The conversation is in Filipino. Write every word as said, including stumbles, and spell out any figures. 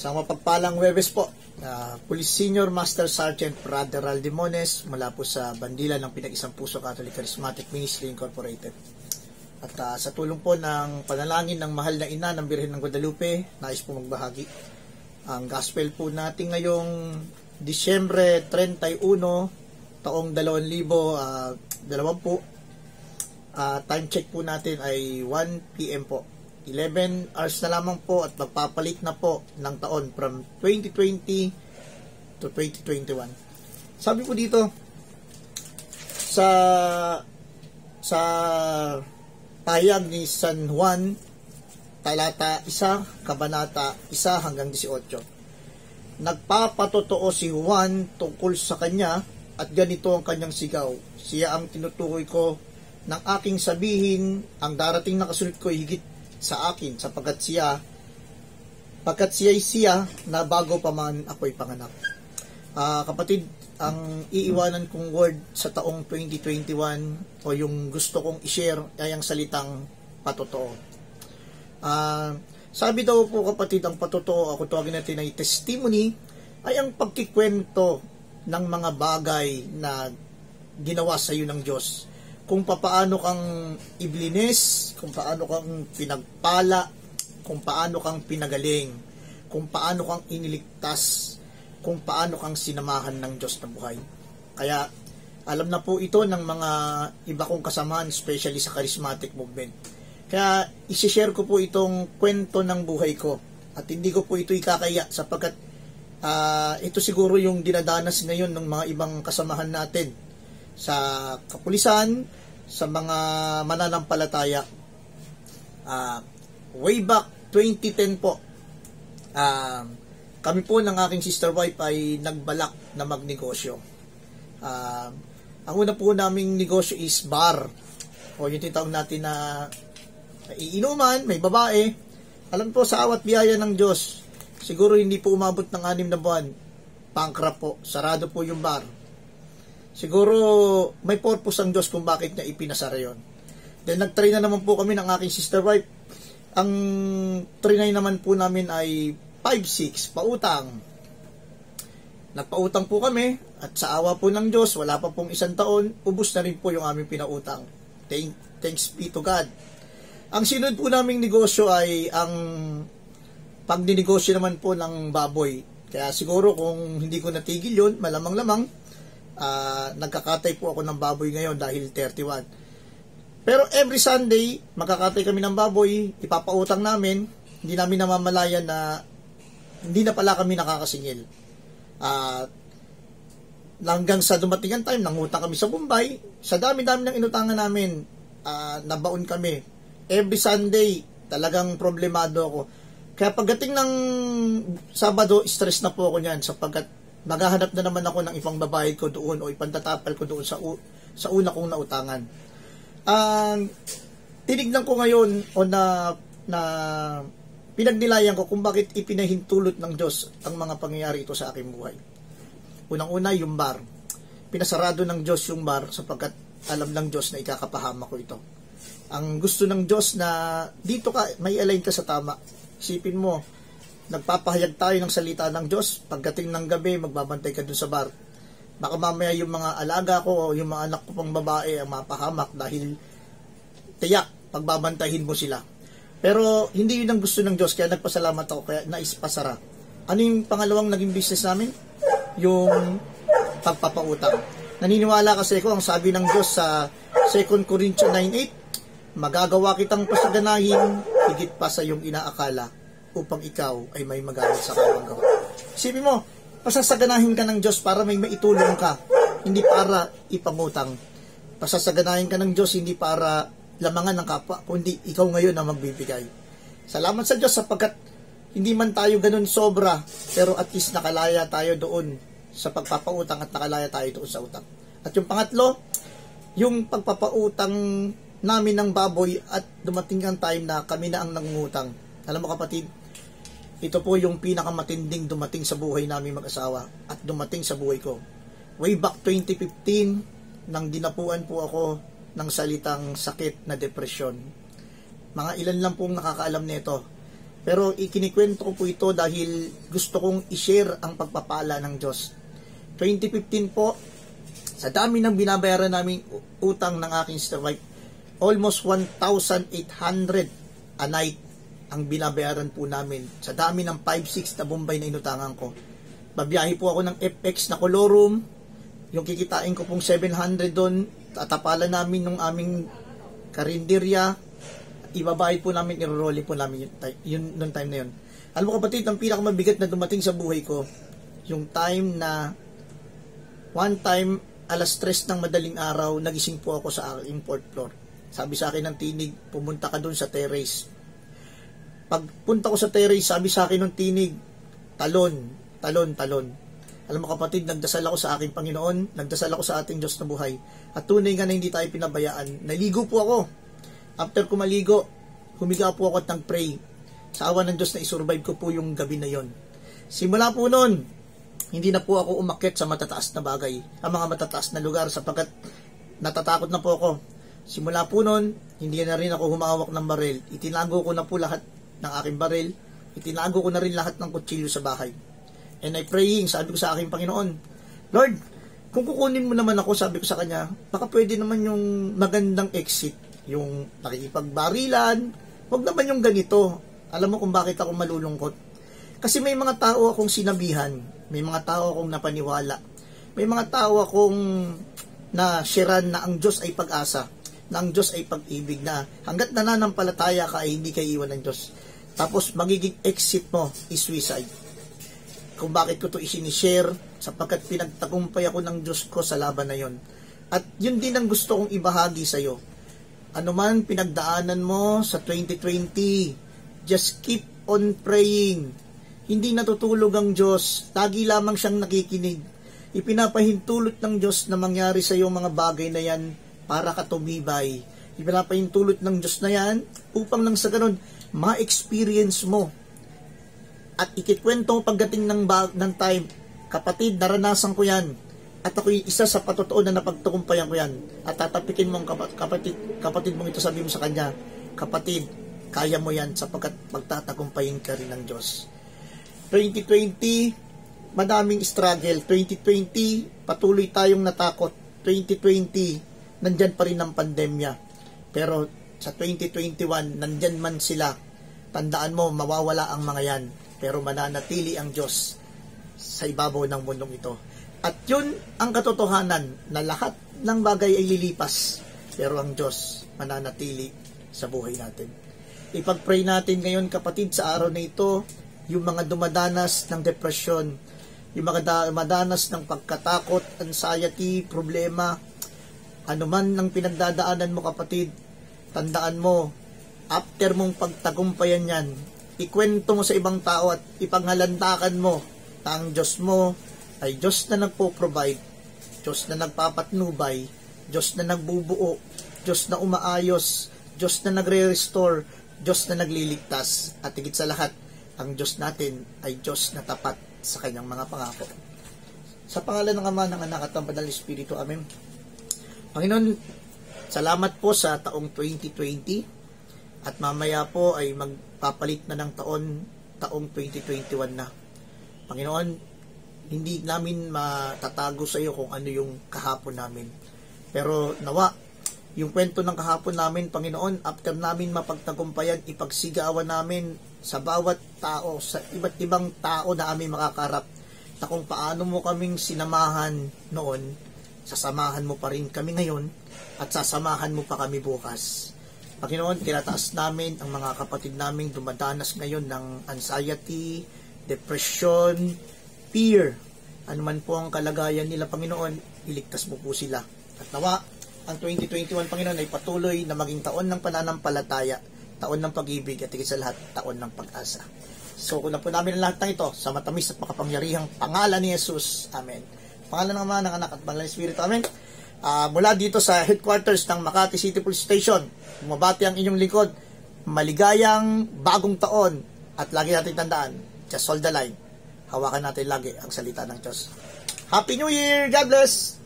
Sa mapagpalang Huwebes po, uh, Police Senior Master Sergeant Brother Aldimones mula po sa bandila ng Pinag-Isang Puso Catholic Charismatic Ministry Incorporated. At uh, sa tulong po ng panalangin ng mahal na ina ng Birhen ng Guadalupe, nais po magbahagi. Ang gospel po natin ngayong Disyembre thirty-one, taong dalawang libo dalawampu. Uh, time check po natin ay one p m po. eleven hours na lamang po at magpapalit na po ng taon from twenty twenty to twenty twenty-one. Sabi po dito sa sa pahayag ni San Juan talata one, kabanata one hanggang eighteen. Nagpapatotoo si Juan tungkol sa kanya at ganito ang kanyang sigaw. Siya ang tinutukoy ko ng aking sabihin, ang darating na kasunod ko higit sa akin, sapagkat siya pagkat siya'y siya na bago pa man ako'y panganak. Uh, kapatid, ang iiwanan kong word sa taong twenty twenty-one o yung gusto kong i-share ay ang salitang patotoo. Uh, sabi daw po kapatid, ang patotoo, ako tawagin natin ay testimony, ay ang pagkikwento ng mga bagay na ginawa sa iyo ng Diyos. Kung paano kang iblinis, kung paano kang pinagpala, kung paano kang pinagaling, kung paano kang iniligtas, kung paano kang sinamahan ng Diyos na buhay. Kaya alam na po ito ng mga iba kong kasamahan, especially sa charismatic movement. Kaya isi-share ko po itong kwento ng buhay ko at hindi ko po ito ikakaya sapagkat uh, ito siguro yung dinadanas ngayon ng mga ibang kasamahan natin sa kapulisan, sa mga mananampalataya. Uh, way back twenty ten po, uh, kami po ng aking sister wife ay nagbalak na magnegosyo. Uh, ang una po naming negosyo is bar, o yung tinatawag natin na iinuman, may babae. Alam po, sa awat biyaya ng Diyos, siguro hindi po umabot ng anim na buwan, bankrupt po, sarado po yung bar. Siguro may purpose ang Diyos kung bakit niya ipinasara yon. Then nag-try na naman po kami ng aking sister wife. Ang trinay naman po namin ay five six, pautang. Nagpautang po kami at sa awa po ng Diyos, wala pa pong isang taon, ubos na rin po yung aming pinautang. Thank, thanks be to God. Ang sinunod po naming negosyo ay ang pagdinegosyo naman po ng baboy. Kaya siguro kung hindi ko natigil yun, malamang-lamang, Uh, nagkakatay po ako ng baboy ngayon dahil thirty-one. Pero every Sunday, magkakatay kami ng baboy, ipapautang namin, hindi namin namamalayan na hindi na pala kami nakakasingil. Uh, hanggang sa dumating ang time, nangutang kami sa Bombay, sa dami-dami ng inutangan namin, uh, nabaon kami. Every Sunday, talagang problemado ako. Kaya pagdating ng Sabado, stress na po ako niyan sapagkat maghahanap na naman ako ng ibang babae ko doon o ipantatapal ko doon sa, u sa una kong nautangan. Ang uh, tinignan ko ngayon o na, na pinagnilayan ko kung bakit ipinahintulot ng Diyos ang mga pangyayari ito sa aking buhay. Unang-una, yung bar. Pinasarado ng Diyos yung bar sapagkat alam ng Diyos na ikakapahama ko ito. Ang gusto ng Diyos na dito ka, may align ka sa tama. Isipin mo, nagpapahayag tayo ng salita ng Diyos, pagdating ng gabi, magbabantay ka dun sa bar. Baka mamaya yung mga alaga ko o yung mga anak ko pang babae ang mapahamak dahil tiyak, pagbabantayin mo sila. Pero hindi yun ang gusto ng Diyos, kaya nagpasalamat ako, kaya naispasara. Ano yung pangalawang naging business namin? Yung pagpapautang. Naniniwala kasi ko, ang sabi ng Diyos sa Second Corinthians nine eight, magagawa kitang pasaganahin higit pa sa iyong inaakala upang ikaw ay may magalit sa kawang gawa. Isipin mo, pasasaganahin ka ng Diyos para may maitulong ka, hindi para ipangutang. Pasasaganahin ka ng Diyos hindi para lamangan ng kapwa, kundi ikaw ngayon ang magbibigay. Salamat sa Diyos sapagkat hindi man tayo ganun sobra, pero at least nakalaya tayo doon sa pagpapautang at nakalaya tayo doon sa utang. At yung pangatlo, yung pagpapautang namin ng baboy at dumating ang time na kami na ang nangungutang. Alam mo kapatid, ito po yung pinakamatinding dumating sa buhay namin mag-asawa at dumating sa buhay ko. Way back twenty fifteen, nang dinapuan po ako ng salitang sakit na depresyon. Mga ilan lang pong nakakaalam nito. Pero ikinikwento ko po ito dahil gusto kong i-share ang pagpapala ng Diyos. twenty fifteen po, sa dami ng binabayaran naming utang ng aking sister wife, almost one thousand eight hundred a night ang binabayaran po namin. Sa dami ng five six na Bombay na inutangan ko. Babiyahe po ako ng F X na Colorum, yung kikitain ko pong seven hundred doon, tatapalan namin ng aming karinderya, ibabayad po namin, iroroli po namin yun, yun, yun time na yun. Alam mo kapatid, ang pinakamabigat na dumating sa buhay ko, yung time na one time, alas tres ng madaling araw, nagising po ako sa aking fourth floor. Sabi sa akin ng tinig, pumunta ka dun sa terrace. Pagpunta ko sa terrace, sabi sa akin ng tinig, talon, talon, talon. Alam mo kapatid, nagdasal ako sa aking Panginoon, nagdasal ako sa ating Diyos na buhay. At tunay nga na hindi tayo pinabayaan. Naligo po ako. After ko maligo, humiga po ako at nag-pray. Sa awa ng Diyos na isurvive ko po yung gabi na yon. Simula po noon, hindi na po ako umakyat sa matataas na bagay, ang mga matataas na lugar, sapagkat natatakot na po ako. Simula po noon, hindi na rin ako humawak ng baril. Itinago ko na po lahat ng aking baril. Itinago ko na rin lahat ng kutsilyo sa bahay. And I praying, sabi ko sa aking Panginoon, Lord, kung kukunin mo naman ako, sabi ko sa Kanya, baka pwede naman yung magandang exit, yung nakikipagbarilan, wag naman yung ganito. Alam mo kung bakit ako malulungkot? Kasi may mga tao akong sinabihan, may mga tao akong napaniwala, may mga tao akong na-sharean na ang Diyos ay pag-asa, na ang Diyos ay pag-ibig, na hanggat nananampalataya ka ay hindi kayo iwan ng Diyos. Tapos magiging exit mo is suicide. Kung bakit ko ito isinishare, sapagkat pinagtagumpay ako ng Diyos ko sa laban na yon. At yun din ang gusto kong ibahagi sa iyo. Ano man pinagdaanan mo sa twenty twenty, just keep on praying. Hindi natutulog ang Diyos, lagi lamang siyang nakikinig. Ipinapahintulot ng Diyos na mangyari sa iyo mga bagay na yan para ka tumibay. Ipinapahintulot ng Diyos na yan upang nang sa ganun, ma-experience mo. At ikikwento mo pagdating ng, ng time, kapatid, naranasan ko yan. At ako'y isa sa patotoo na napagtagumpayan ko yan. At tatapikin mo ang kapatid, kapatid mong ito, sabi mo sa kanya, kapatid, kaya mo yan sapagkat magtatagumpayin ka rin ng Diyos. twenty twenty, madaming struggle. twenty twenty, patuloy tayong natakot. twenty twenty, nandyan pa rin ang pandemya. Pero sa twenty twenty-one, nandyan man sila. Tandaan mo, mawawala ang mga yan. Pero mananatili ang Diyos sa ibabaw ng mundong ito. At yun ang katotohanan na lahat ng bagay ay lilipas. Pero ang Diyos mananatili sa buhay natin. Ipag-pray natin ngayon kapatid sa araw na ito, yung mga dumadanas ng depresyon, yung mga dumadanas ng pagkatakot, anxiety, problema, anuman ang pinagdadaanan mo kapatid, tandaan mo, after mong pagtagumpayan yan, ikwento mo sa ibang tao at ipanghalandakan mo na ang Diyos mo ay Diyos na nagpo-provide, Diyos na nagpapatnubay, Diyos na nagbubuo, Diyos na umaayos, Diyos na nagre-restore, Diyos na nagliligtas, at higit sa lahat, ang Diyos natin ay Diyos na tapat sa kanyang mga pangako. Sa pangalan ng Ama, ng Anak at ng Banal na Espiritu, Amen. Panginoon, salamat po sa taong twenty twenty at mamaya po ay magpapalit na ng taon, taong twenty twenty-one na. Panginoon, hindi namin matatago sa iyo kung ano yung kahapon namin. Pero nawa, yung kwento ng kahapon namin, Panginoon, after namin mapagtagumpayan, ipagsigawan namin sa bawat tao, sa iba't ibang tao na aming makakarap, na kung paano mo kaming sinamahan noon, sasamahan mo pa rin kami ngayon, at sasamahan mo pa kami bukas. Panginoon, tinataas namin ang mga kapatid naming dumadanas ngayon ng anxiety, depression, fear. Ano man po ang kalagayan nila, Panginoon, iligtas mo po sila. At nawa, ang twenty twenty-one, Panginoon, ay patuloy na maging taon ng pananampalataya, taon ng pag-ibig, at higit sa lahat, taon ng pag-asa. So, kung na po namin ang lahat ng ito, sa matamis at makapangyarihang pangalan ni Jesus. Amen. Pangalan ng Ama, ng Anak, at Banal na Espiritu. Amen. Uh, mula dito sa headquarters ng Makati City Police Station, bumabati ang inyong lingkod, maligayang bagong taon, at lagi natin tandaan, just hold the line. Hawakan natin lagi ang salita ng Diyos. Happy New Year! God bless!